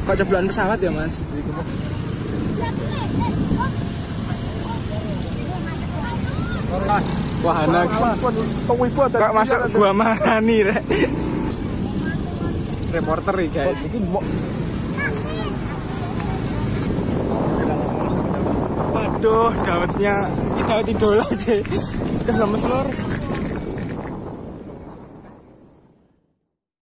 Kok ceblokan pesawat ya, Mas? Wahana kok masuk gua marani rek. Reporter nih guys. Waduh, dawetnya kita idola aja. Udah lemes lor.